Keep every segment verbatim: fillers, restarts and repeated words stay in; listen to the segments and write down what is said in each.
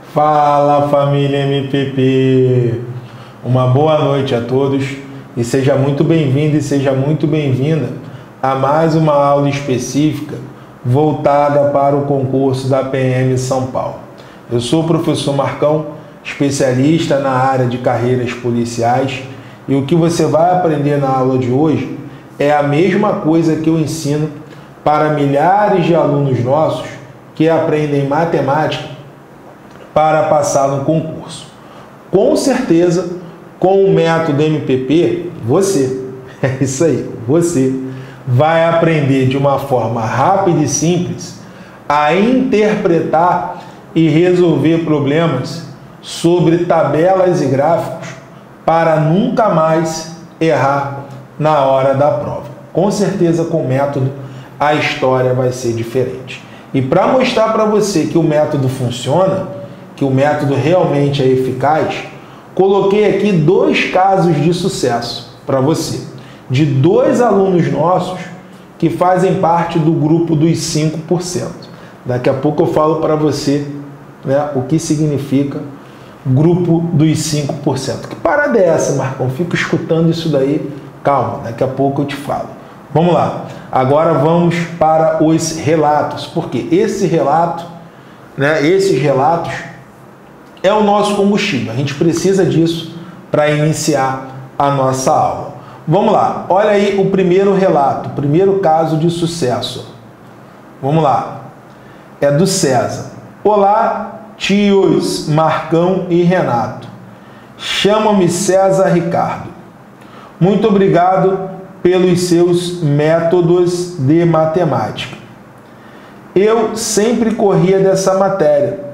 Fala, família M P P! Uma boa noite a todos e seja muito bem-vindo e seja muito bem-vinda a mais uma aula específica voltada para o concurso da P M São Paulo. Eu sou o professor Marcão, especialista na área de carreiras policiais, e o que você vai aprender na aula de hoje é a mesma coisa que eu ensino para milhares de alunos nossos que aprendem matemática para passar no concurso. Com certeza, com o método M P P, você, é isso aí, você vai aprender de uma forma rápida e simples a interpretar e resolver problemas sobre tabelas e gráficos para nunca mais errar na hora da prova. Com certeza, com o método, a história vai ser diferente. E para mostrar para você que o método funciona, que o método realmente é eficaz, coloquei aqui dois casos de sucesso para você, de dois alunos nossos que fazem parte do grupo dos cinco por cento. Daqui a pouco eu falo para você, né, o que significa grupo dos cinco por cento. Que parada é essa, Marcão? Fico escutando isso daí. Calma, daqui a pouco eu te falo. Vamos lá. Agora vamos para os relatos, porque esse relato, né, esses relatos é o nosso combustível. A gente precisa disso para iniciar a nossa aula. Vamos lá. Olha aí o primeiro relato, o primeiro caso de sucesso. Vamos lá. É do César. Olá, tios Marcão e Renato. Chamo-me César Ricardo. Muito obrigado pelos seus métodos de matemática. Eu sempre corria dessa matéria,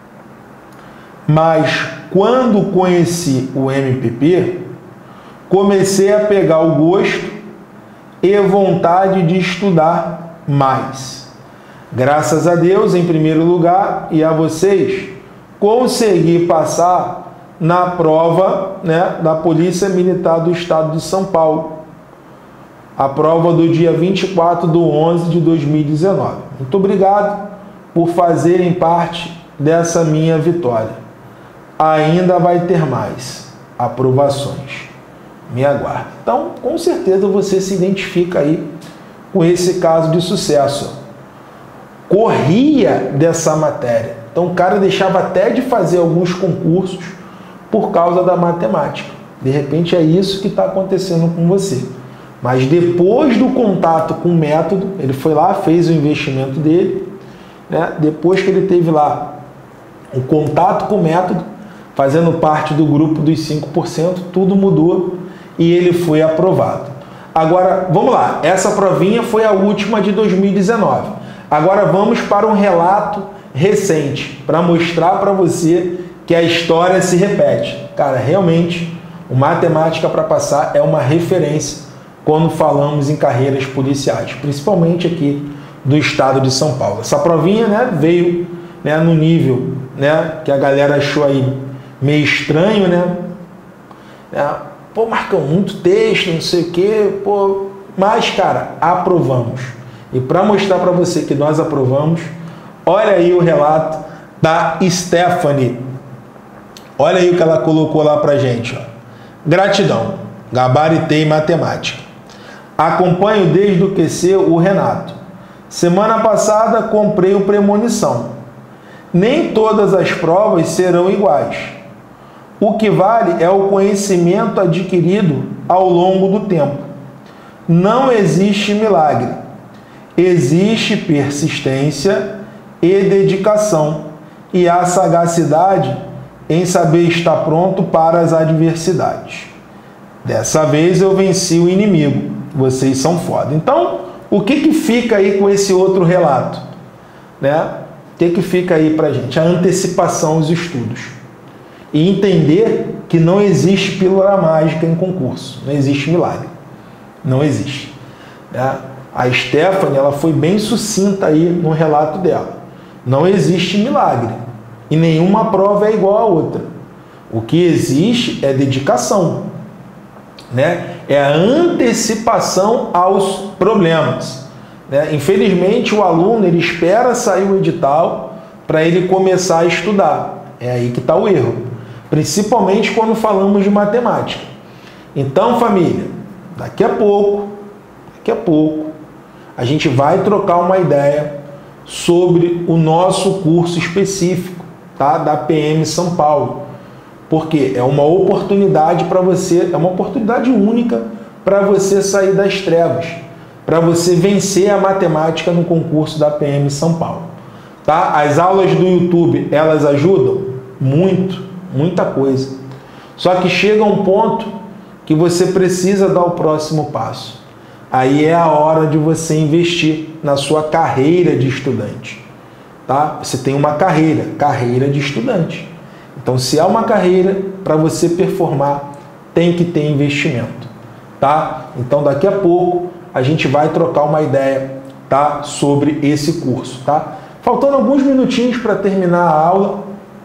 mas quando conheci o M P P, comecei a pegar o gosto e vontade de estudar mais. Graças a Deus, em primeiro lugar, e a vocês, consegui passar na prova, né, da Polícia Militar do Estado de São Paulo. A prova do dia vinte e quatro de onze de dois mil e dezenove. Muito obrigado por fazerem parte dessa minha vitória. Ainda vai ter mais aprovações. Me aguarde. Então, com certeza você se identifica aí com esse caso de sucesso. Corria dessa matéria. Então, o cara deixava até de fazer alguns concursos por causa da matemática. De repente, é isso que está acontecendo com você. Mas depois do contato com o método, ele foi lá, fez o investimento dele, né? Depois que ele teve lá o contato com o método, fazendo parte do grupo dos cinco por cento, tudo mudou e ele foi aprovado. Agora, vamos lá, essa provinha foi a última de dois mil e dezenove. Agora vamos para um relato recente, para mostrar para você que a história se repete. Cara, realmente, o Matemática para Passar é uma referência quando falamos em carreiras policiais, principalmente aqui do estado de São Paulo. Essa provinha, né, veio, né, no nível, né, que a galera achou aí meio estranho, né? É, pô, Marcão, muito texto, não sei o quê, pô, mas, cara, aprovamos. E para mostrar para você que nós aprovamos, olha aí o relato da Stephanie. Olha aí o que ela colocou lá pra gente, ó. Gratidão, gabaritei matemática. Acompanho desde o Q C o Renato. Semana passada comprei o Premonição. Nem todas as provas serão iguais. O que vale é o conhecimento adquirido ao longo do tempo. Não existe milagre. Existe persistência e dedicação, e a sagacidade em saber estar pronto para as adversidades. Dessa vez eu venci o inimigo. Vocês são foda. Então, o que que fica aí com esse outro relato? Né? O que que fica aí pra gente? A antecipação aos estudos. E entender que não existe pílula mágica em concurso. Não existe milagre. Não existe. Né? A Stephanie, ela foi bem sucinta aí no relato dela. Não existe milagre. E nenhuma prova é igual a outra. O que existe é dedicação. Né? É a antecipação aos problemas. Né? Infelizmente, o aluno ele espera sair o edital para ele começar a estudar. É aí que está o erro, principalmente quando falamos de matemática. Então, família, daqui a pouco, daqui a pouco, a gente vai trocar uma ideia sobre o nosso curso específico, tá? Da P M São Paulo. Porque é uma oportunidade para você, é uma oportunidade única para você sair das trevas, para você vencer a matemática no concurso da P M São Paulo. Tá? As aulas do YouTube, elas ajudam? Muito, muita coisa. Só que chega um ponto que você precisa dar o próximo passo. Aí é a hora de você investir na sua carreira de estudante. Tá? Você tem uma carreira, carreira de estudante. Então, se há uma carreira, para você performar, tem que ter investimento. Tá? Então, daqui a pouco, a gente vai trocar uma ideia, tá? Sobre esse curso. Tá? Faltando alguns minutinhos para terminar a aula.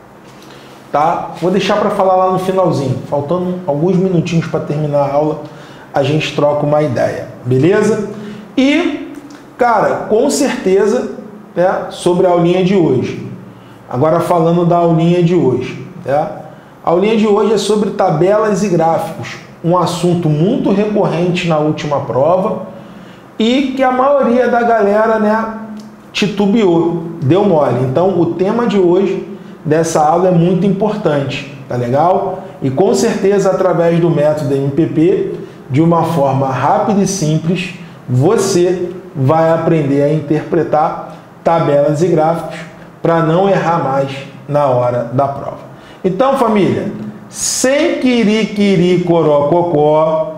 Tá? Vou deixar para falar lá no finalzinho. Faltando alguns minutinhos para terminar a aula, a gente troca uma ideia. Beleza? E, cara, com certeza, né, sobre a aulinha de hoje. Agora falando da aulinha de hoje. Né? A aulinha de hoje é sobre tabelas e gráficos. Um assunto muito recorrente na última prova e que a maioria da galera, né, titubeou, deu mole. Então, o tema de hoje dessa aula é muito importante, tá legal? E com certeza, através do método M P P, de uma forma rápida e simples, você vai aprender a interpretar tabelas e gráficos para não errar mais na hora da prova. Então, família, sem quiri-quiri corococó,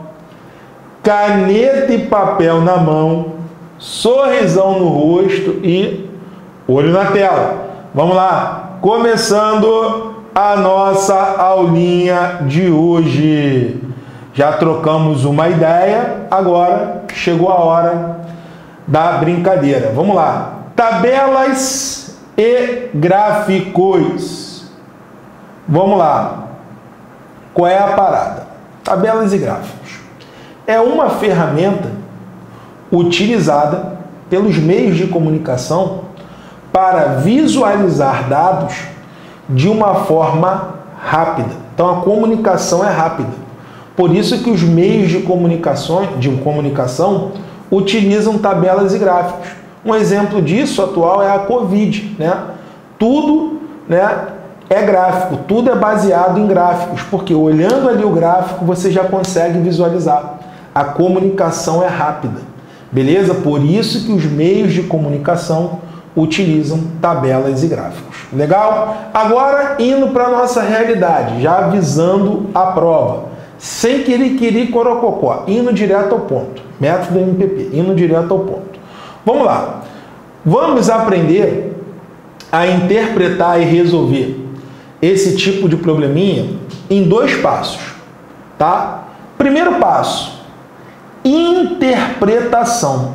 caneta e papel na mão, sorrisão no rosto e olho na tela. Vamos lá, começando a nossa aulinha de hoje. Já trocamos uma ideia, agora chegou a hora da brincadeira. Vamos lá. Tabelas e gráficos. Vamos lá. Qual é a parada? Tabelas e gráficos. É uma ferramenta utilizada pelos meios de comunicação para visualizar dados de uma forma rápida. Então a comunicação é rápida. Por isso que os meios de comunicação, de comunicação utilizam tabelas e gráficos. Um exemplo disso atual é a Covid, né? Tudo, né, é gráfico, tudo é baseado em gráficos, porque olhando ali o gráfico você já consegue visualizar. A comunicação é rápida, beleza? Por isso que os meios de comunicação utilizam tabelas e gráficos. Legal? Agora, indo para a nossa realidade, já avisando a prova, sem querer corococó, indo direto ao ponto. Método M P P, indo direto ao ponto. Vamos lá. Vamos aprender a interpretar e resolver esse tipo de probleminha em dois passos, tá? Primeiro passo, interpretação,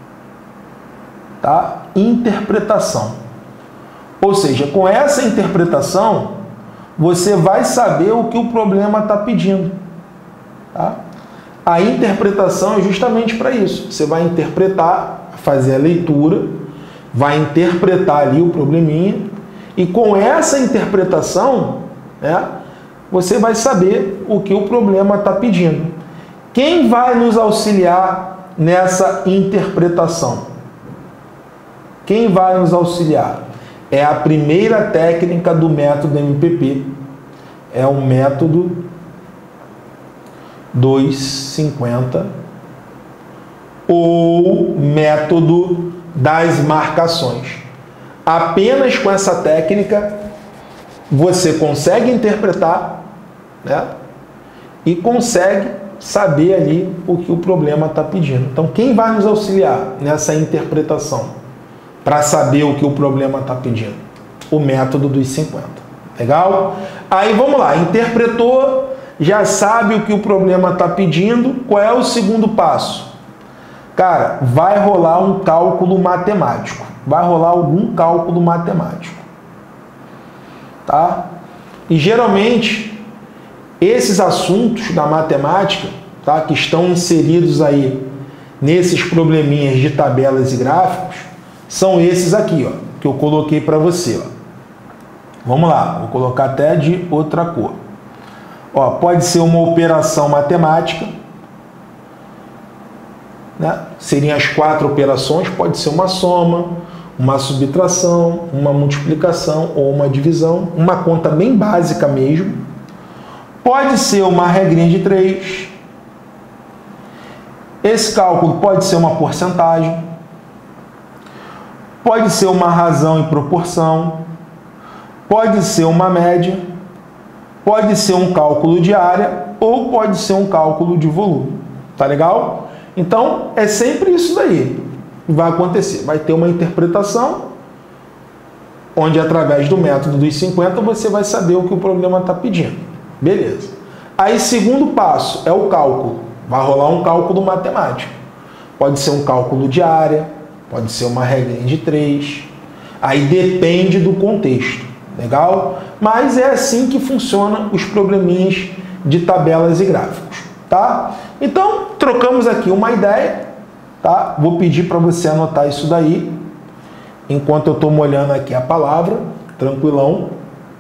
tá? Interpretação. Ou seja, com essa interpretação, você vai saber o que o problema está pedindo, tá? A interpretação é justamente para isso. Você vai interpretar, fazer a leitura, vai interpretar ali o probleminha, e com essa interpretação, né, você vai saber o que o problema está pedindo. Quem vai nos auxiliar nessa interpretação? Quem vai nos auxiliar? É a primeira técnica do método M P P. É o método duzentos e cinquenta ou método das marcações. Apenas com essa técnica você consegue interpretar, né, e consegue saber ali o que o problema está pedindo. Então, quem vai nos auxiliar nessa interpretação para saber o que o problema está pedindo? O método dos cinquenta. Legal? Aí vamos lá, interpretou, já sabe o que o problema está pedindo. Qual é o segundo passo? Cara, vai rolar um cálculo matemático. Vai rolar algum cálculo matemático. Tá? E geralmente, esses assuntos da matemática, tá, que estão inseridos aí nesses probleminhas de tabelas e gráficos, são esses aqui, ó, que eu coloquei para você. Ó. Vamos lá, vou colocar até de outra cor. Ó, pode ser uma operação matemática, né? Seriam as quatro operações, pode ser uma soma, uma subtração, uma multiplicação ou uma divisão, uma conta bem básica mesmo. Pode ser uma regrinha de três. Esse cálculo pode ser uma porcentagem, pode ser uma razão e proporção, pode ser uma média, pode ser um cálculo de área ou pode ser um cálculo de volume. Tá legal? Então, é sempre isso daí que vai acontecer. Vai ter uma interpretação, onde através do método dos cinquenta você vai saber o que o problema está pedindo. Beleza. Aí, segundo passo é o cálculo. Vai rolar um cálculo matemático. Pode ser um cálculo de área, pode ser uma regrinha de três. Aí depende do contexto. Legal? Mas é assim que funcionam os probleminhas de tabelas e gráficos. Tá? Então, trocamos aqui uma ideia. Tá? Vou pedir para você anotar isso daí, enquanto eu estou molhando aqui a palavra. Tranquilão.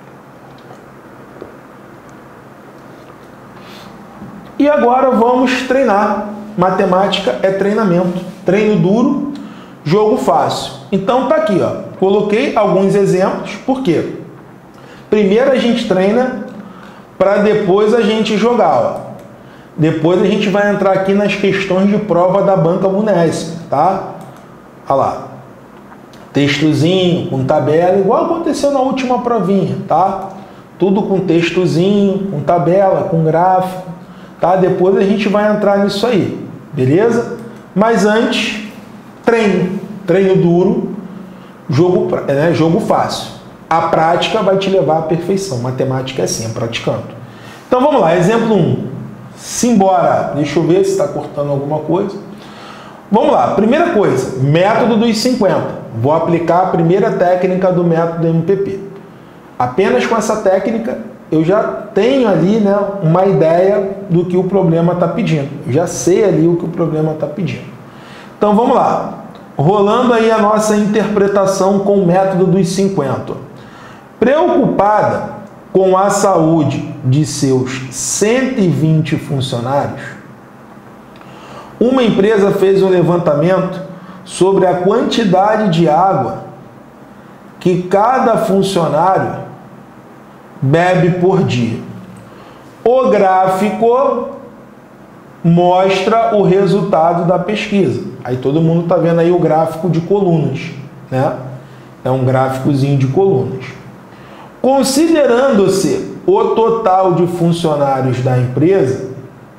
E agora vamos treinar. Matemática é treinamento. Treino duro, jogo fácil. Então tá aqui, ó. Coloquei alguns exemplos. Por quê? Primeiro a gente treina para depois a gente jogar, ó. Depois a gente vai entrar aqui nas questões de prova da Banca Munesp, tá? Olha lá. Textozinho com tabela, igual aconteceu na última provinha, tá? Tudo com textozinho, com tabela, com gráfico. Tá? Depois a gente vai entrar nisso aí, beleza? Mas antes, treino. Treino duro, jogo, né? Jogo fácil. A prática vai te levar à perfeição. Matemática é assim, é praticando. Então vamos lá, exemplo um. Simbora. Deixa eu ver se está cortando alguma coisa. Vamos lá, primeira coisa, método dos cinquenta. Vou aplicar a primeira técnica do método M P P. Apenas com essa técnica eu já tenho ali, né, uma ideia do que o problema está pedindo. Eu já sei ali o que o problema está pedindo. Então vamos lá. Rolando aí a nossa interpretação com o método dos cinquenta. Preocupada com a saúde de seus cento e vinte funcionários, uma empresa fez um levantamento sobre a quantidade de água que cada funcionário bebe por dia. O gráfico mostra o resultado da pesquisa. Aí todo mundo está vendo aí o gráfico de colunas, né? É um gráficozinho de colunas. Considerando-se o total de funcionários da empresa,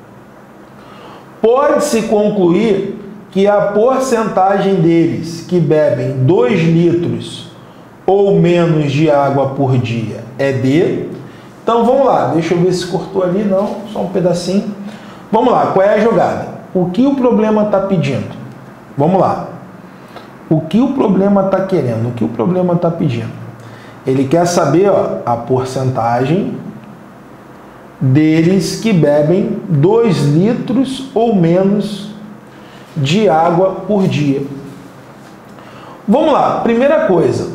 pode-se concluir que a porcentagem deles que bebem dois litros ou menos de água por dia é D. Então vamos lá, deixa eu ver se cortou ali, não, só um pedacinho. Vamos lá, qual é a jogada? O que o problema está pedindo? Vamos lá. O que o problema está querendo? O que o problema está pedindo? Ele quer saber, ó, a porcentagem deles que bebem dois litros ou menos de água por dia. Vamos lá, primeira coisa.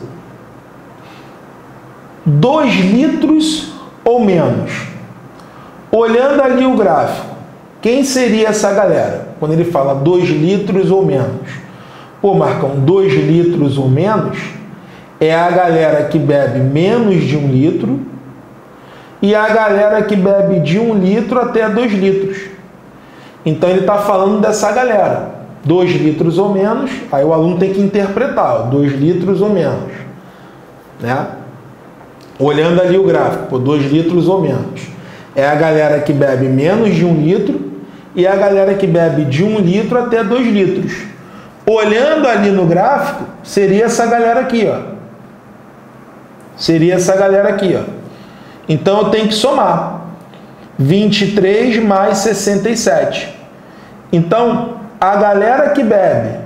dois litros ou menos. Olhando ali o gráfico, quem seria essa galera? Quando ele fala dois litros ou menos. Pô, Marcão, dois litros ou menos é a galera que bebe menos de um litro e a galera que bebe de um litro até dois litros. Então ele está falando dessa galera. dois litros ou menos, aí o aluno tem que interpretar, dois litros ou menos, né? Olhando ali o gráfico, pô, dois litros ou menos. É a galera que bebe menos de um litro e a galera que bebe de um litro até dois litros. Olhando ali no gráfico, seria essa galera aqui, ó. Seria essa galera aqui, ó. Então eu tenho que somar. vinte e três mais sessenta e sete. Então, a galera que bebe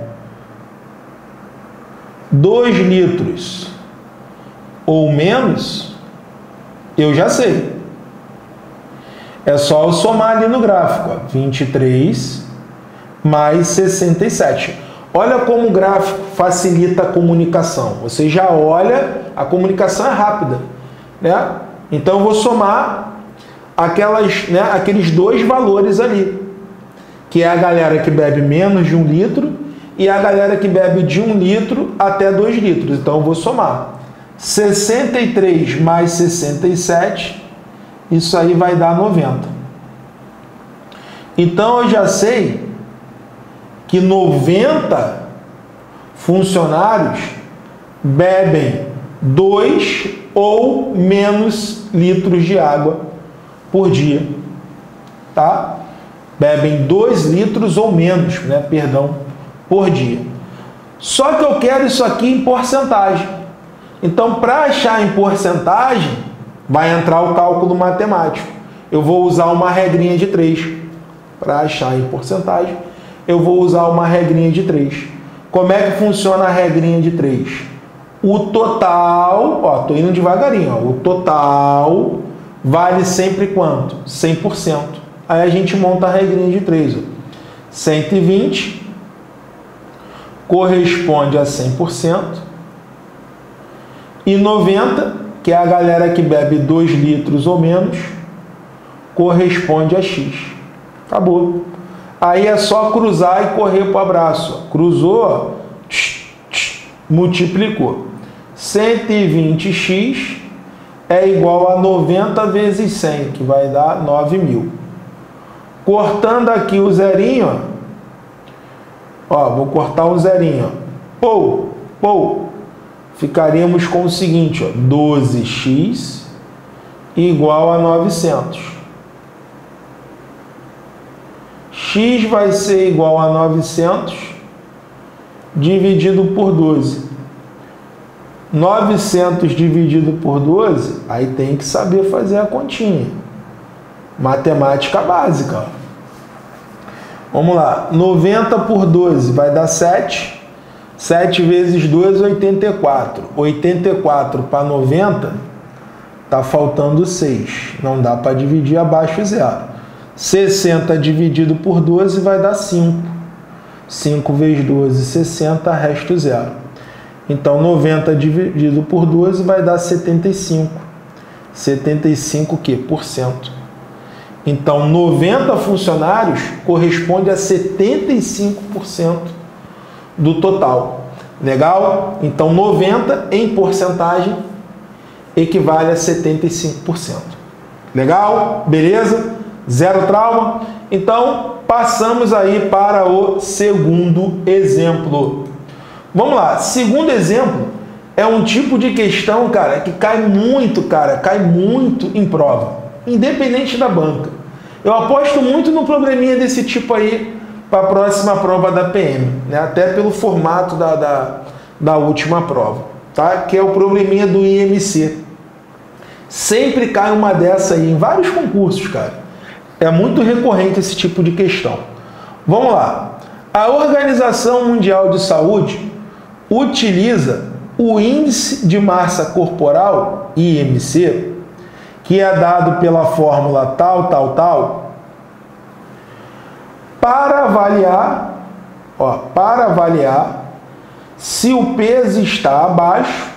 dois litros ou menos, eu já sei. É só eu somar ali no gráfico, ó, vinte e três mais sessenta e sete. Olha como o gráfico facilita a comunicação. Você já olha, a comunicação é rápida. né? Então eu vou somar aquelas, né, aqueles dois valores ali, que é a galera que bebe menos de um litro e a galera que bebe de um litro até dois litros. Então eu vou somar sessenta e três mais sessenta e sete, isso aí vai dar noventa. Então eu já sei que noventa funcionários bebem dois ou menos litros de água por dia, tá? Bebem dois litros ou menos, né? Perdão, por dia. Só que eu quero isso aqui em porcentagem. Então, para achar em porcentagem, vai entrar o cálculo matemático. Eu vou usar uma regrinha de três. Para achar em porcentagem, eu vou usar uma regrinha de três. Como é que funciona a regrinha de três? O total, ó, tô indo devagarinho, ó, o total vale sempre quanto? cem por cento. Aí a gente monta a regrinha de três. Ó. cento e vinte corresponde a cem por cento. E noventa, que é a galera que bebe dois litros ou menos, corresponde a X. Acabou. Aí é só cruzar e correr para o abraço. Cruzou, tch, tch, multiplicou. cento e vinte x é igual a noventa vezes cem, que vai dar nove mil. Cortando aqui o zerinho, ó, ó vou cortar o zerinho, ó. Pou, pou, ficaríamos com o seguinte, ó, doze x igual a novecentos. X vai ser igual a novecentos dividido por doze. novecentos dividido por doze, aí tem que saber fazer a continha. Matemática básica. Ó. Vamos lá. noventa por doze vai dar sete. sete vezes dois, oitenta e quatro. oitenta e quatro para noventa, está faltando seis. Não dá para dividir abaixo zero. sessenta dividido por doze vai dar cinco. cinco vezes doze, sessenta, resto zero. Então, noventa dividido por doze vai dar setenta e cinco. setenta e cinco o quê? Por cento. Então, noventa funcionários corresponde a setenta e cinco por cento do total. Legal? Então, noventa em porcentagem equivale a setenta e cinco por cento. Legal? Beleza? Zero trauma? Então, passamos aí para o segundo exemplo. Vamos lá. Segundo exemplo é um tipo de questão, cara, que cai muito, cara, cai muito em prova, independente da banca. Eu aposto muito no probleminha desse tipo aí para a próxima prova da P M, né? Até pelo formato da, da, da última prova, tá? Que é o probleminha do I M C. Sempre cai uma dessa aí em vários concursos, cara. É muito recorrente esse tipo de questão. Vamos lá. A Organização Mundial de Saúde utiliza o Índice de Massa Corporal, I M C, que é dado pela fórmula tal, tal, tal, para avaliar, ó, para avaliar se o peso está abaixo,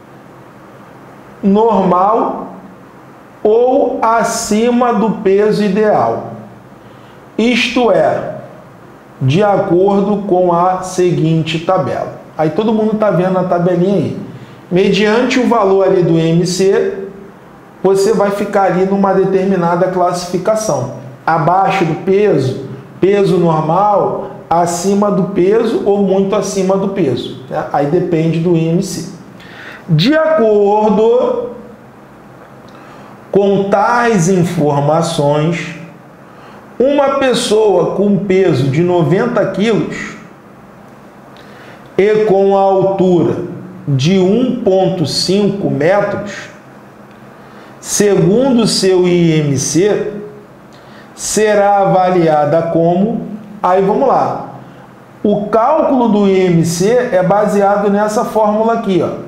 normal ou acima do peso ideal. Isto é, de acordo com a seguinte tabela. Aí todo mundo está vendo a tabelinha aí. Mediante o valor ali do I M C, você vai ficar ali numa determinada classificação. Abaixo do peso, peso normal, acima do peso ou muito acima do peso, né? Aí depende do I M C. De acordo com tais informações, uma pessoa com peso de noventa quilos e com a altura de um vírgula cinco metros, segundo seu I M C, será avaliada como... Aí vamos lá. O cálculo do I M C é baseado nessa fórmula aqui, ó.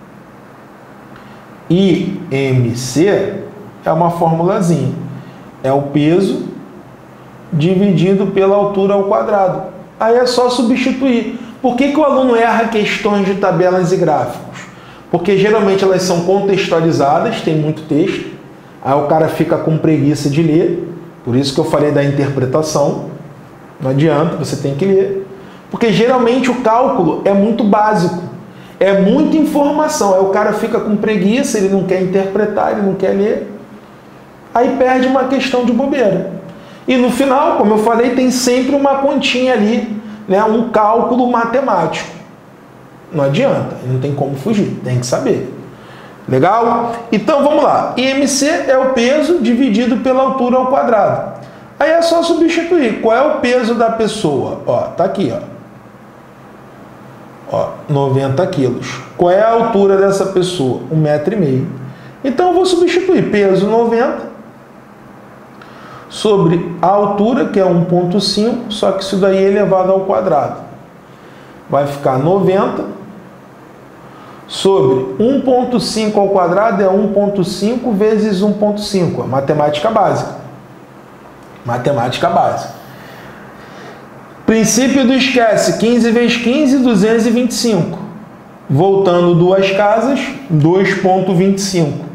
I M C é uma formulazinha. É o peso dividido pela altura ao quadrado. Aí é só substituir. Por que que o aluno erra questões de tabelas e gráficos? porque geralmente elas são contextualizadas, tem muito texto, aí o cara fica com preguiça de ler, por isso que eu falei da interpretação, não adianta, você tem que ler, porque geralmente o cálculo é muito básico, é muita informação, aí o cara fica com preguiça, ele não quer interpretar, ele não quer ler, aí perde uma questão de bobeira. E no final, como eu falei, tem sempre uma continha ali, né, um cálculo matemático. Não adianta, não tem como fugir, tem que saber. Legal? Então vamos lá. I M C é o peso dividido pela altura ao quadrado. Aí é só substituir. Qual é o peso da pessoa? Ó, tá aqui, ó. Ó, noventa quilos. Qual é a altura dessa pessoa? Um metro e meio. Então eu vou substituir peso noventa sobre a altura, que é um ponto cinco, só que isso daí é elevado ao quadrado. Vai ficar noventa sobre um ponto cinco ao quadrado é um ponto cinco vezes um ponto cinco. Matemática básica. Matemática básica. Princípio do esquece. quinze vezes quinze, duzentos e vinte e cinco. Voltando duas casas, dois ponto vinte e cinco.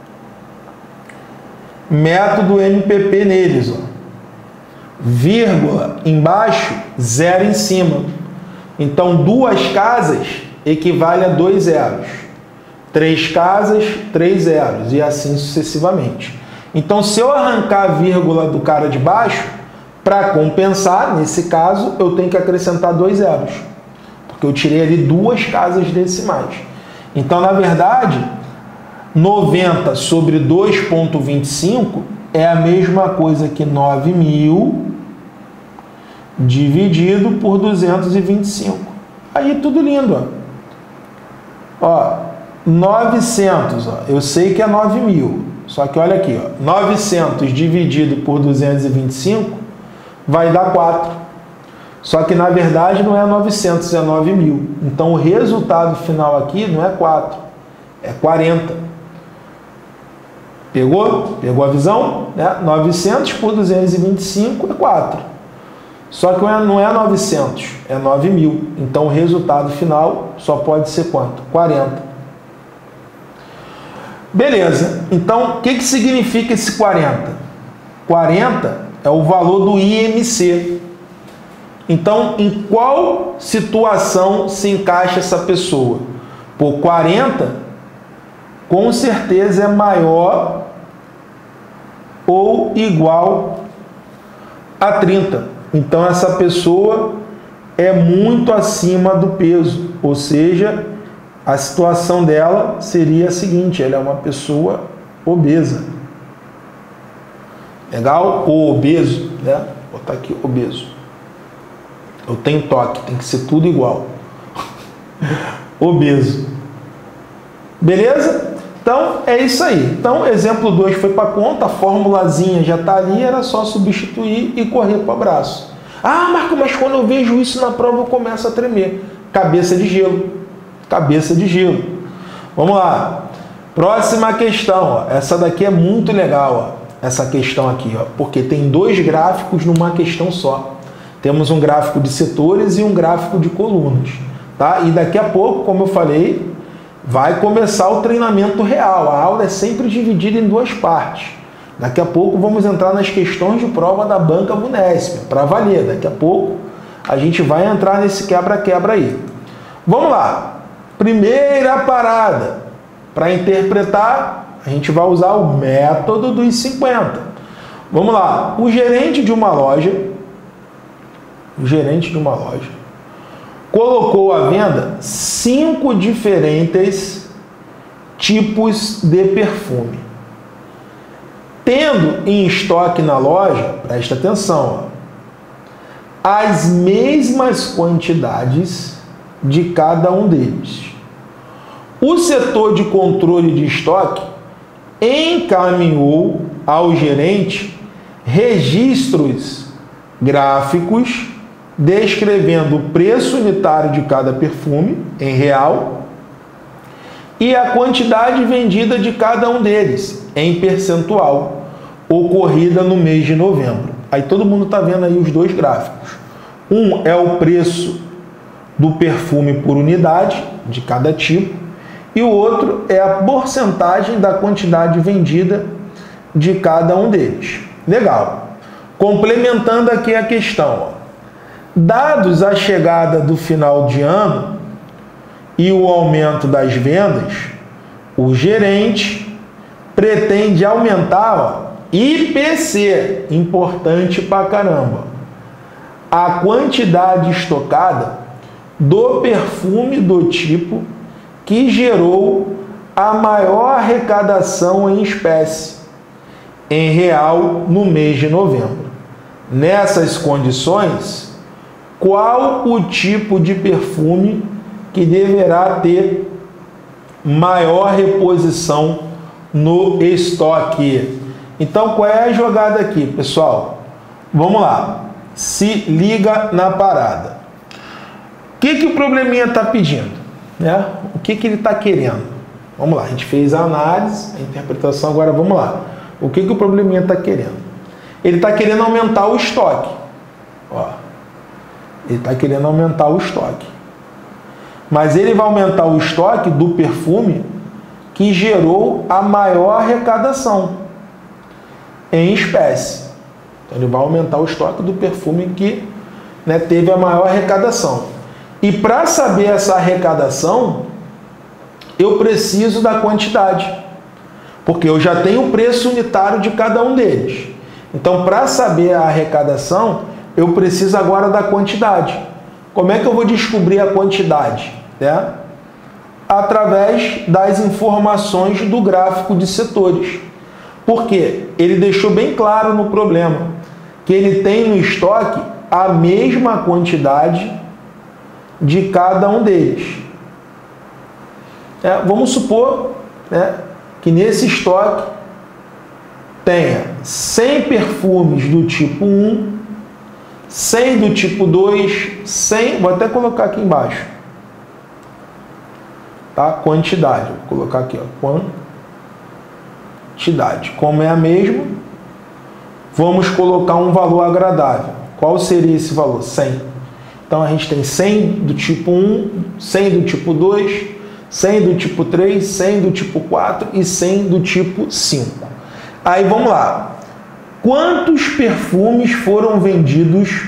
Método M P P neles, ó. Vírgula embaixo, zero em cima. Então, duas casas equivale a dois zeros. Três casas, três zeros. E assim sucessivamente. Então, se eu arrancar a vírgula do cara de baixo, para compensar, nesse caso, eu tenho que acrescentar dois zeros. Porque eu tirei ali duas casas decimais. Então, na verdade, noventa sobre dois ponto vinte e cinco é a mesma coisa que nove mil dividido por duzentos e vinte e cinco. Aí tudo lindo, ó. Ó, novecentos, ó, eu sei que é nove mil, só que olha aqui, ó, novecentos dividido por duzentos e vinte e cinco vai dar quatro. Só que na verdade não é novecentos, é nove mil. Então o resultado final aqui não é quatro, é quarenta. Pegou? Pegou a visão? Né? novecentos por duzentos e vinte e cinco é quatro. Só que não é novecentos, é nove mil. Então o resultado final só pode ser quanto? quarenta. Beleza. Então o que, que significa esse quarenta? quarenta é o valor do I M C. Então em qual situação se encaixa essa pessoa? Por quarenta, com certeza é maior ou igual a trinta. Então essa pessoa é muito acima do peso, ou seja, a situação dela seria a seguinte: ela é uma pessoa obesa. Legal? Ou obeso, né? Vou botar aqui obeso. Eu tenho toque, tem que ser tudo igual. Obeso. Beleza? Então, é isso aí. Então, exemplo dois foi para conta, a formulazinha já está ali, era só substituir e correr para o abraço. Ah, Marco, mas quando eu vejo isso na prova eu começo a tremer. Cabeça de gelo. Cabeça de gelo. Vamos lá. Próxima questão. Ó. Essa daqui é muito legal. Ó. Essa questão aqui, ó, porque tem dois gráficos numa questão só. Temos um gráfico de setores e um gráfico de colunas. Tá? E daqui a pouco, como eu falei, vai começar o treinamento real. A aula é sempre dividida em duas partes. Daqui a pouco vamos entrar nas questões de prova da banca Vunesp, para valer. Daqui a pouco a gente vai entrar nesse quebra-quebra aí. Vamos lá. Primeira parada. Para interpretar, a gente vai usar o método dos cinquenta. Vamos lá. O gerente de uma loja, o gerente de uma loja, colocou à venda cinco diferentes tipos de perfume. Tendo em estoque na loja, presta atenção, ó, as mesmas quantidades de cada um deles. O setor de controle de estoque encaminhou ao gerente registros gráficos descrevendo o preço unitário de cada perfume em real e a quantidade vendida de cada um deles em percentual ocorrida no mês de novembro. Aí todo mundo está vendo aí os dois gráficos. Um é o preço do perfume por unidade de cada tipo e o outro é a porcentagem da quantidade vendida de cada um deles. Legal. Complementando aqui a questão, ó. Dados a chegada do final de ano e o aumento das vendas, o gerente pretende aumentar, ó, I P C, importante pra caramba, a quantidade estocada do perfume do tipo que gerou a maior arrecadação em espécie, em real, no mês de novembro. Nessas condições, qual o tipo de perfume que deverá ter maior reposição no estoque? Então, qual é a jogada aqui, pessoal? Vamos lá. Se liga na parada. O que, que o probleminha está pedindo? Né? O que, que ele está querendo? Vamos lá, a gente fez a análise, a interpretação, agora vamos lá. O que, que o probleminha está querendo? Ele está querendo aumentar o estoque. Ó, ele está querendo aumentar o estoque. Mas ele vai aumentar o estoque do perfume que gerou a maior arrecadação em espécie. Então, ele vai aumentar o estoque do perfume que, né, teve a maior arrecadação. E para saber essa arrecadação, eu preciso da quantidade, porque eu já tenho o preço unitário de cada um deles. Então, para saber a arrecadação, eu preciso agora da quantidade. Como é que eu vou descobrir a quantidade? Né? Através das informações do gráfico de setores. Porque ele deixou bem claro no problema que ele tem no estoque a mesma quantidade de cada um deles. É, vamos supor, né, que nesse estoque tenha cem perfumes do tipo um, cem do tipo dois, cem, vou até colocar aqui embaixo, tá? Quantidade, vou colocar aqui, ó, quantidade. Como é a mesma, vamos colocar um valor agradável. Qual seria esse valor? cem. Então a gente tem cem do tipo um, cem do tipo dois, cem do tipo três, cem do tipo quatro e cem do tipo cinco. Aí vamos lá. Quantos perfumes foram vendidos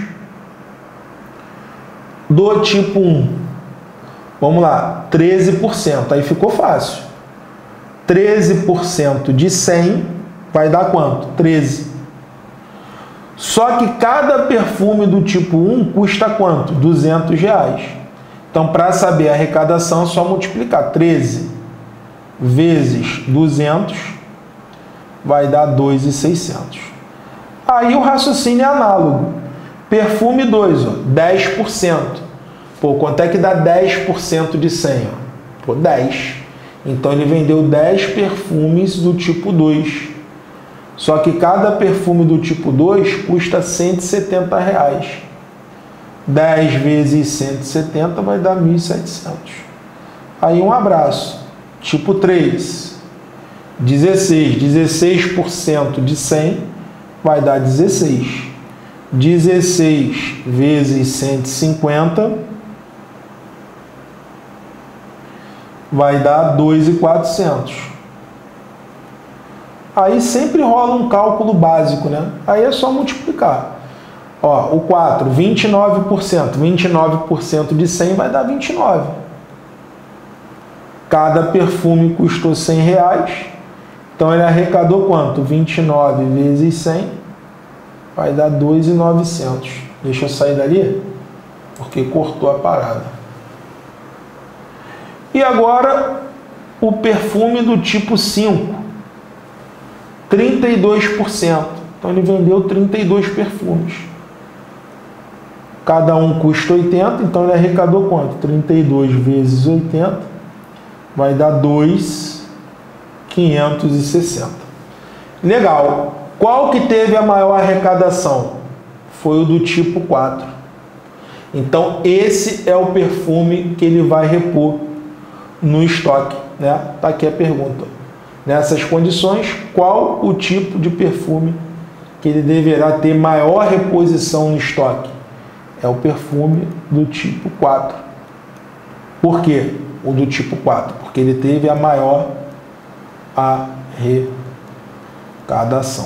do tipo um? Vamos lá, treze por cento. Aí ficou fácil. treze por cento de cem vai dar quanto? treze. Só que cada perfume do tipo um custa quanto? duzentos reais. Então, para saber a arrecadação, é só multiplicar. treze vezes duzentos vai dar dois mil e seiscentos. Aí o raciocínio é análogo. Perfume dois, ó, dez por cento. Pô, quanto é que dá dez por cento de cem? Ó? Pô, dez. Então, ele vendeu dez perfumes do tipo dois. Só que cada perfume do tipo dois custa cento e setenta reais. dez vezes cento e setenta vai dar mil e setecentos. Aí um abraço. Tipo três. dezesseis. dezesseis por cento de cem vai dar dezesseis. dezesseis vezes cento e cinquenta vai dar dois mil e quatrocentos. Aí sempre rola um cálculo básico, né? Aí é só multiplicar. Ó, o quatro, vinte e nove por cento. vinte e nove por cento de cem vai dar vinte e nove. Cada perfume custou cem reais. Então ele arrecadou quanto? vinte e nove vezes cem vai dar dois mil e novecentos. Deixa eu sair dali, porque cortou a parada. E agora o perfume do tipo cinco. trinta e dois por cento. Então ele vendeu trinta e dois perfumes. Cada um custa oitenta, então ele arrecadou quanto? trinta e dois vezes oitenta vai dar dois mil quinhentos e sessenta. Legal. Qual que teve a maior arrecadação? Foi o do tipo quatro. Então esse é o perfume que ele vai repor no estoque, né? Tá aqui a pergunta. Nessas condições, qual o tipo de perfume que ele deverá ter maior reposição no estoque? É o perfume do tipo quatro. Por quê? O do tipo quatro? Porque porque ele teve a maior arrecadação.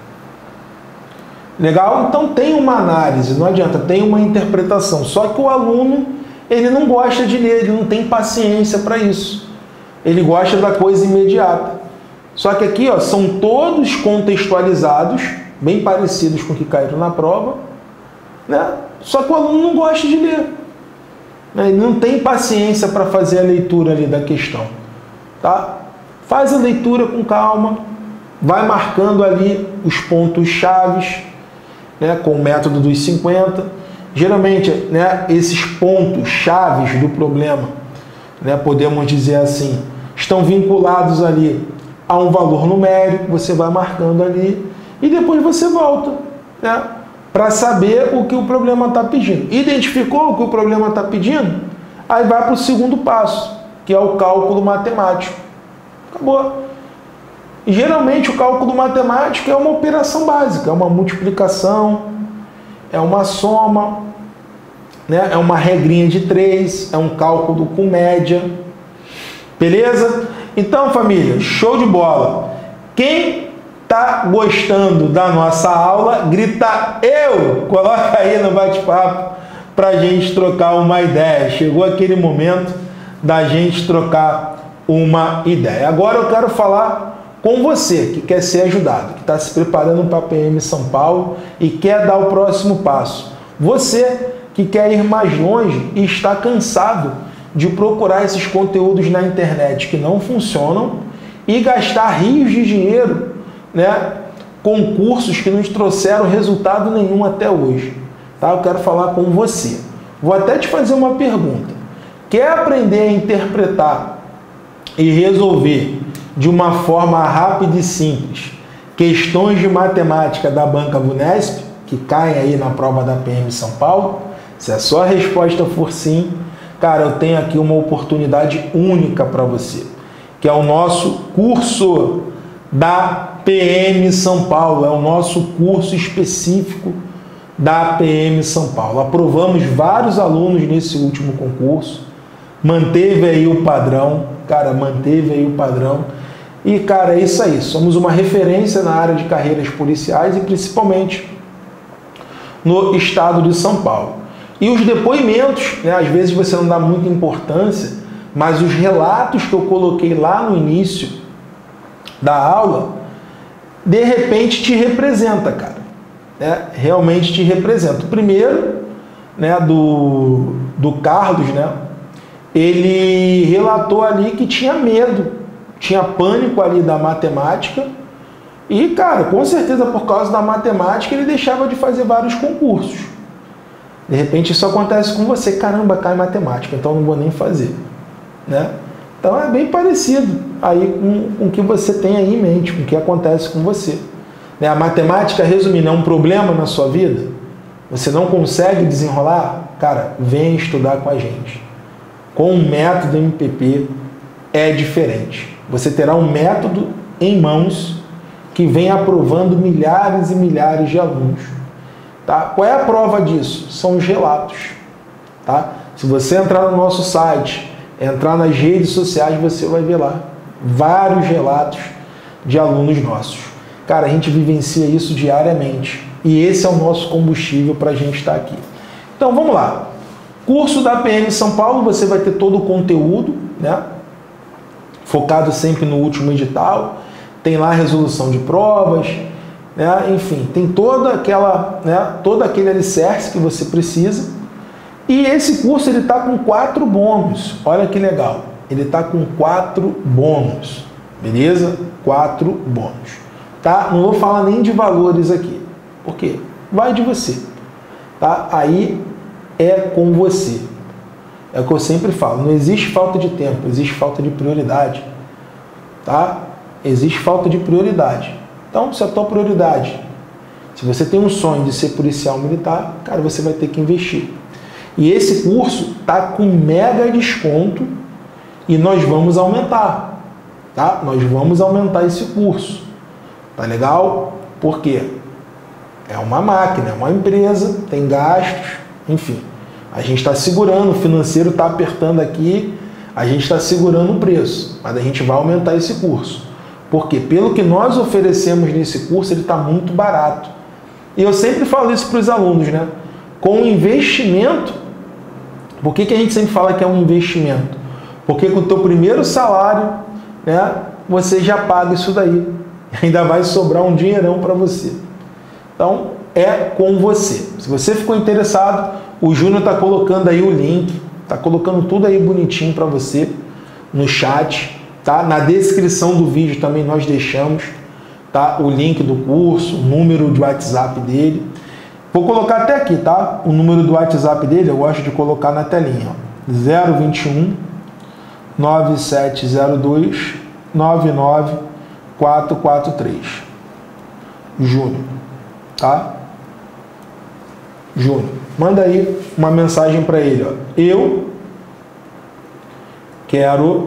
Legal? Então tem uma análise, não adianta, tem uma interpretação. Só que o aluno, ele não gosta de ler, ele não tem paciência para isso. Ele gosta da coisa imediata. Só que aqui, ó, são todos contextualizados, bem parecidos com o que caíram na prova, né? Só que o aluno não gosta de ler. Né? Ele não tem paciência para fazer a leitura ali da questão. Tá? Faz a leitura com calma, vai marcando ali os pontos chaves, né, com o método dos cinquenta. Geralmente, né, esses pontos chaves do problema, né, podemos dizer assim, estão vinculados ali a um valor numérico, você vai marcando ali e depois você volta, né, para saber o que o problema está pedindo. Identificou o que o problema está pedindo? Aí vai para o segundo passo, que é o cálculo matemático. Acabou. E geralmente o cálculo matemático é uma operação básica, é uma multiplicação, é uma soma, né? É uma regrinha de três, é um cálculo com média. Beleza? Então, família, show de bola. Quem tá gostando da nossa aula, grita eu! Coloca aí no bate-papo pra gente trocar uma ideia. Chegou aquele momento da gente trocar uma ideia. Agora eu quero falar com você que quer ser ajudado, que está se preparando para a P M São Paulo e quer dar o próximo passo. Você que quer ir mais longe e está cansado de procurar esses conteúdos na internet que não funcionam e gastar rios de dinheiro, né, com cursos que não nos trouxeram resultado nenhum até hoje. Tá? Eu quero falar com você. Vou até te fazer uma pergunta. Quer aprender a interpretar e resolver de uma forma rápida e simples questões de matemática da Banca Vunesp, que caem aí na prova da P M São Paulo? Se a sua resposta for sim, cara, eu tenho aqui uma oportunidade única para você, que é o nosso curso da P M São Paulo, é o nosso curso específico da P M São Paulo. Aprovamos vários alunos nesse último concurso, manteve aí o padrão, cara, manteve aí o padrão. E, cara, é isso aí. Somos uma referência na área de carreiras policiais e principalmente no estado de São Paulo. E os depoimentos, né, às vezes você não dá muita importância, mas os relatos que eu coloquei lá no início da aula, de repente te representa, cara. Né? Realmente te representa. O primeiro, né, do, do Carlos, né, ele relatou ali que tinha medo, tinha pânico ali da matemática e, cara, com certeza por causa da matemática ele deixava de fazer vários concursos. De repente isso acontece com você, caramba, cai matemática, então não vou nem fazer, né? Então é bem parecido aí com, com o que você tem aí em mente, com o que acontece com você. Né? A matemática, resumindo, é um problema na sua vida? Você não consegue desenrolar? Cara, vem estudar com a gente. Com o método M P P é diferente. Você terá um método em mãos que vem aprovando milhares e milhares de alunos. Tá? Qual é a prova disso? São os relatos. Tá? Se você entrar no nosso site, entrar nas redes sociais, você vai ver lá vários relatos de alunos nossos. Cara, a gente vivencia isso diariamente. E esse é o nosso combustível para a gente estar aqui. Então, vamos lá. Curso da P M São Paulo, você vai ter todo o conteúdo, né? Focado sempre no último edital, tem lá a resolução de provas, né? Enfim, tem toda aquela, né? todo aquele alicerce que você precisa. E esse curso ele está com quatro bônus. Olha que legal, ele está com quatro bônus, beleza? Quatro bônus, tá? Não vou falar nem de valores aqui, porque vai de você, tá? Aí é com você. É o que eu sempre falo, não existe falta de tempo, existe falta de prioridade, tá? Existe falta de prioridade. Então, se a tua prioridade, se você tem um sonho de ser policial militar, cara, você vai ter que investir. E esse curso tá com mega desconto e nós vamos aumentar, tá? Nós vamos aumentar esse curso, tá legal? Por quê? É uma máquina, é uma empresa, tem gastos, enfim. A gente está segurando, o financeiro está apertando aqui, a gente está segurando o preço, mas a gente vai aumentar esse curso. Porque pelo que nós oferecemos nesse curso, ele está muito barato. E eu sempre falo isso para os alunos, né? Com o investimento, por que, que a gente sempre fala que é um investimento? Porque com o teu primeiro salário, né, você já paga isso daí. Ainda vai sobrar um dinheirão para você. Então, é com você. Se você ficou interessado, o Júnior está colocando aí o link, está colocando tudo aí bonitinho para você no chat, tá? Na descrição do vídeo também nós deixamos, tá? O link do curso, o número de WhatsApp dele. Vou colocar até aqui, tá? O número do WhatsApp dele, eu gosto de colocar na telinha, ó. zero vinte e um, nove sete zero dois, nove nove quatro quatro três. Júnior, tá? Júnior, manda aí uma mensagem para ele, ó. Eu quero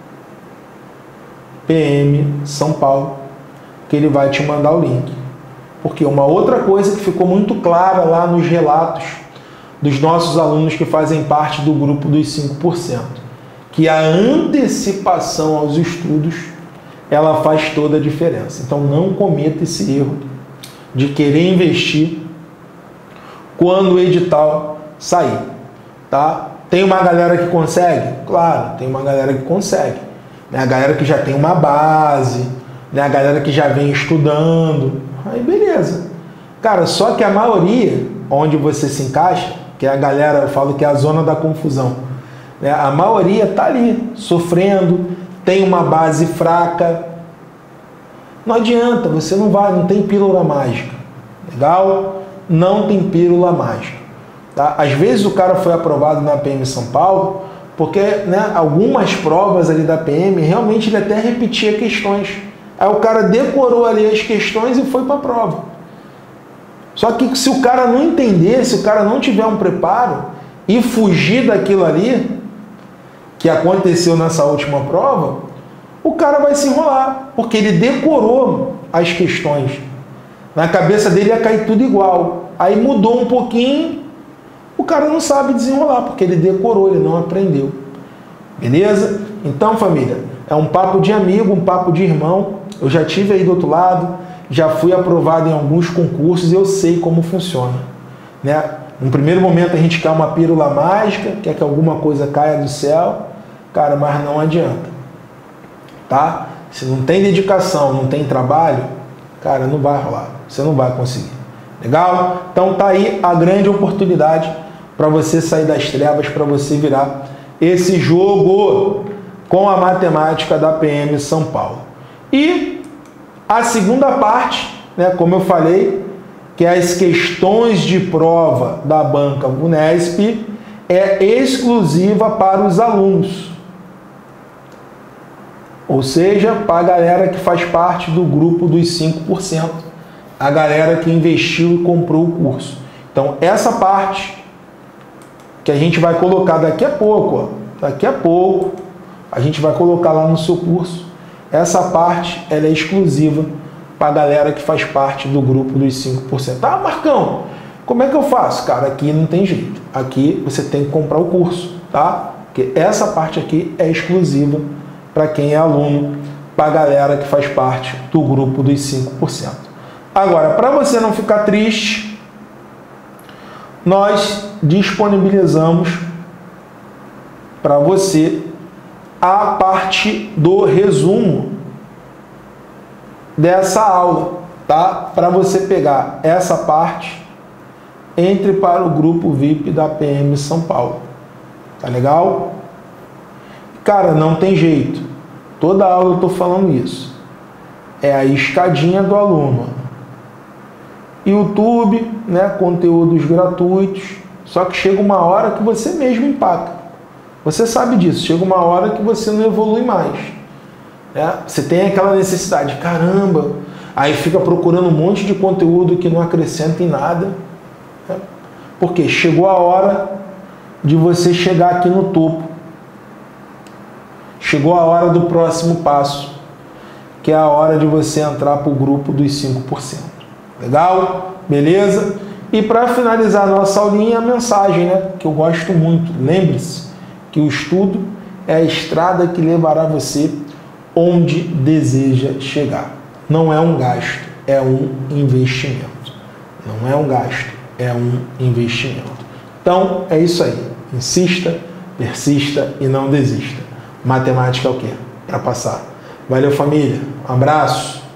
P M São Paulo, que ele vai te mandar o link. Porque uma outra coisa que ficou muito clara lá nos relatos dos nossos alunos que fazem parte do grupo dos cinco por cento, que a antecipação aos estudos, ela faz toda a diferença. Então não cometa esse erro de querer investir quando o edital sair, tá? Tem uma galera que consegue? Claro, tem uma galera que consegue. Né? A galera que já tem uma base, né? A galera que já vem estudando. Aí beleza. Cara, só que a maioria, onde você se encaixa, que é a galera, eu falo que é a zona da confusão, né? A maioria tá ali, sofrendo, tem uma base fraca. Não adianta, você não vai, não tem pílula mágica. Legal? Não tem pílula mágica. Tá? Às vezes o cara foi aprovado na P M São Paulo, porque, né, algumas provas ali da P M, realmente ele até repetia questões. Aí o cara decorou ali as questões e foi para a prova. Só que se o cara não entender, se o cara não tiver um preparo e fugir daquilo ali, que aconteceu nessa última prova, o cara vai se enrolar, porque ele decorou as questões. Na cabeça dele ia cair tudo igual. Aí mudou um pouquinho, o cara não sabe desenrolar, porque ele decorou, ele não aprendeu. Beleza? Então, família, é um papo de amigo, um papo de irmão. Eu já tive aí do outro lado, já fui aprovado em alguns concursos e eu sei como funciona. Né? No primeiro momento a gente quer uma pílula mágica, quer que alguma coisa caia do céu, cara, mas não adianta. Tá? Se não tem dedicação, não tem trabalho, cara, não vai rolar. Você não vai conseguir. Legal? Então tá aí a grande oportunidade para você sair das trevas, para você virar esse jogo com a matemática da P M São Paulo. E a segunda parte, né, como eu falei, que é as questões de prova da banca Vunesp, é exclusiva para os alunos. Ou seja, para a galera que faz parte do grupo dos cinco por cento. A galera que investiu e comprou o curso. Então, essa parte que a gente vai colocar daqui a pouco, ó, daqui a pouco, a gente vai colocar lá no seu curso. Essa parte, ela é exclusiva para a galera que faz parte do grupo dos cinco por cento. Ah, Marcão, como é que eu faço? Cara, aqui não tem jeito. Aqui você tem que comprar o curso, tá? Porque essa parte aqui é exclusiva para quem é aluno, para a galera que faz parte do grupo dos cinco por cento. Agora, para você não ficar triste, nós disponibilizamos para você a parte do resumo dessa aula, tá? Para você pegar essa parte, entre para o grupo V I P da P M São Paulo. Tá legal? Cara, não tem jeito. Toda aula eu tô falando isso. É a escadinha do aluno. YouTube, né, conteúdos gratuitos, só que chega uma hora que você mesmo empaca. Você sabe disso, chega uma hora que você não evolui mais. Né? Você tem aquela necessidade, caramba, aí fica procurando um monte de conteúdo que não acrescenta em nada. Né? Porque chegou a hora de você chegar aqui no topo. Chegou a hora do próximo passo, que é a hora de você entrar para o grupo dos cinco por cento. Legal? Beleza? E para finalizar a nossa aulinha, a mensagem, né, que eu gosto muito. Lembre-se que o estudo, é a estrada que levará você onde deseja chegar. Não é um gasto, é um investimento. Não é um gasto, é um investimento. Então, é isso aí. Insista, persista e não desista. Matemática é o quê? Para passar. Valeu, família. Um abraço.